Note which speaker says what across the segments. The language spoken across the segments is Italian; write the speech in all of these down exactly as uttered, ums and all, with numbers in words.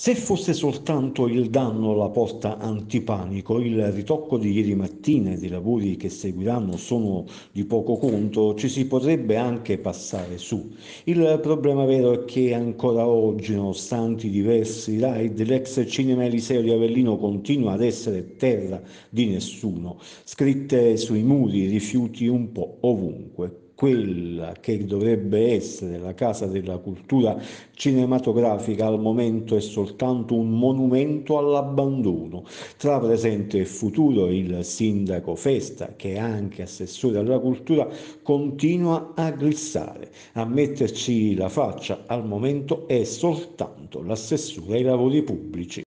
Speaker 1: Se fosse soltanto il danno alla porta antipanico, il ritocco di ieri mattina e dei lavori che seguiranno sono di poco conto, ci si potrebbe anche passare su. Il problema vero è che ancora oggi, nonostante i diversi raid, l'ex cinema Eliseo di Avellino continua ad essere terra di nessuno. Scritte sui muri, rifiuti un po' ovunque. Quella che dovrebbe essere la casa della cultura cinematografica al momento è soltanto un monumento all'abbandono. Tra presente e futuro il sindaco Festa, che è anche assessore alla cultura, continua a glissare. A metterci la faccia al momento è soltanto l'assessore ai lavori pubblici.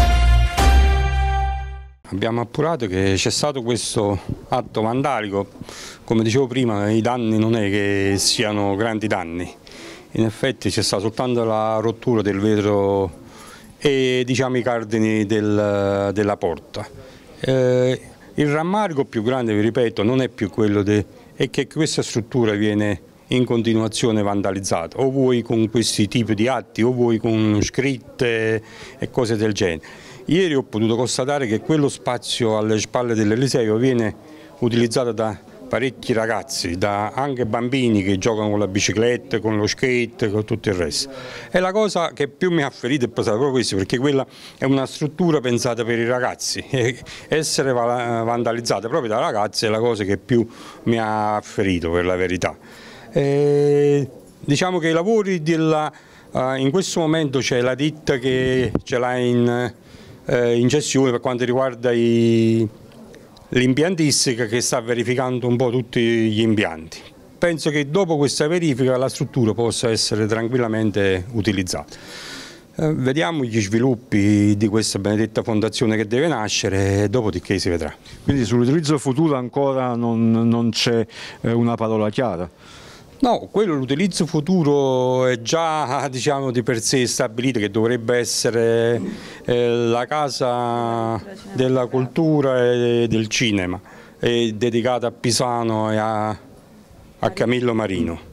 Speaker 2: Abbiamo appurato che c'è stato questo atto vandalico. Come dicevo prima, i danni non è che siano grandi danni, in effetti c'è stata soltanto la rottura del vetro e diciamo i cardini del, della porta. Eh, il rammarico più grande, vi ripeto, non è più quello de, è che questa struttura viene in continuazione vandalizzata, o vuoi con questi tipi di atti, o vuoi con scritte e cose del genere. Ieri ho potuto constatare che quello spazio alle spalle dell'Eliseo viene utilizzato da parecchi ragazzi, da anche bambini che giocano con la bicicletta, con lo skate, con tutto il resto. E la cosa che più mi ha ferito è stata proprio questo, perché quella è una struttura pensata per i ragazzi e essere vandalizzata proprio da ragazzi è la cosa che più mi ha ferito, per la verità. E diciamo che i lavori della, uh, in questo momento c'è la ditta che ce l'ha in, uh, in gestione per quanto riguarda l'impiantistica, che sta verificando un po' tutti gli impianti. Penso che dopo questa verifica la struttura possa essere tranquillamente utilizzata. Eh, vediamo gli sviluppi di questa benedetta fondazione che deve nascere e dopodiché si vedrà.
Speaker 3: Quindi sull'utilizzo futuro ancora non, non c'è eh, una parola chiara?
Speaker 2: No, quello, l'utilizzo futuro è già diciamo, di per sé stabilito, che dovrebbe essere eh, la casa della cultura e del cinema, è dedicata a Pisano e a, a Camillo Marino.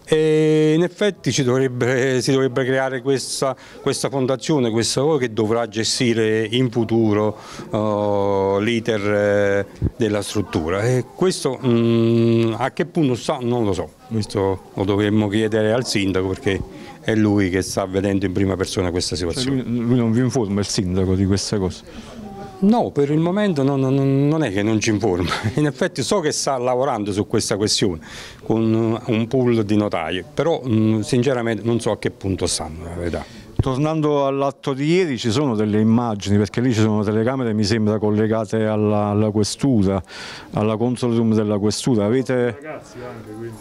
Speaker 2: E in effetti ci dovrebbe, si dovrebbe creare questa, questa fondazione, questa cosa che dovrà gestire in futuro uh, l'iter eh, della struttura. E questo mh, a che punto sta non lo so, questo lo dovremmo chiedere al sindaco, perché è lui che sta vedendo in prima persona questa situazione.
Speaker 3: Cioè lui, lui non vi informa, il sindaco, di queste cose?
Speaker 2: No, per il momento non, non, non è che non ci informa, in effetti so che sta lavorando su questa questione con un pool di notai, però mh, sinceramente non so a che punto stanno, la verità.
Speaker 3: Tornando all'atto di ieri, ci sono delle immagini, perché lì ci sono telecamere mi sembra collegate alla, alla questura, alla control room della questura. Avete... Ragazzi anche, quindi.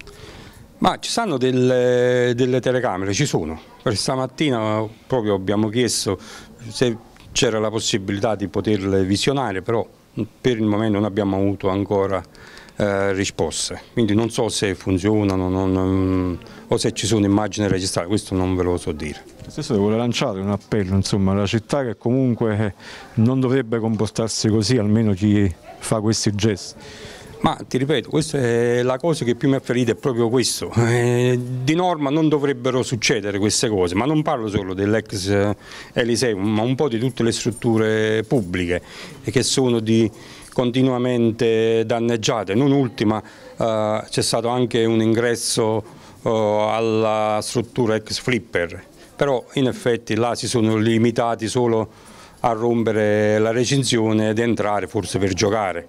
Speaker 2: Ma ci stanno delle, delle telecamere, ci sono. Per stamattina proprio abbiamo chiesto se c'era la possibilità di poterle visionare, però per il momento non abbiamo avuto ancora eh, risposte, quindi non so se funzionano non, non, o se ci sono immagini registrate, questo non ve lo so dire.
Speaker 3: Stesso vuole lanciare un appello insomma, alla città, che comunque non dovrebbe comportarsi così, almeno chi fa questi gesti.
Speaker 2: Ma ti ripeto, questa è la cosa che più mi ha ferito, è proprio questo. Eh, di norma non dovrebbero succedere queste cose, ma non parlo solo dell'ex Eliseo, ma un po' di tutte le strutture pubbliche che sono di, continuamente danneggiate. Non ultima eh, c'è stato anche un ingresso eh, alla struttura ex Flipper, però in effetti là si sono limitati solo a rompere la recinzione ed entrare forse per giocare.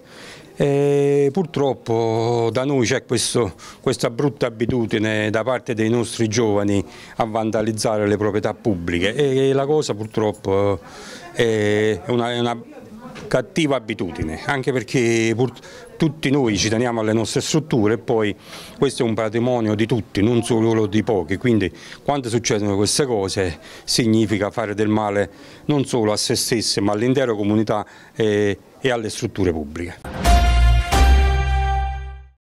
Speaker 2: E purtroppo da noi c'è questa brutta abitudine da parte dei nostri giovani a vandalizzare le proprietà pubbliche, e la cosa purtroppo è una, è una cattiva abitudine, anche perché pur, tutti noi ci teniamo alle nostre strutture, e poi questo è un patrimonio di tutti, non solo di pochi, quindi quando succedono queste cose significa fare del male non solo a se stessi ma all'intera comunità e, e alle strutture pubbliche.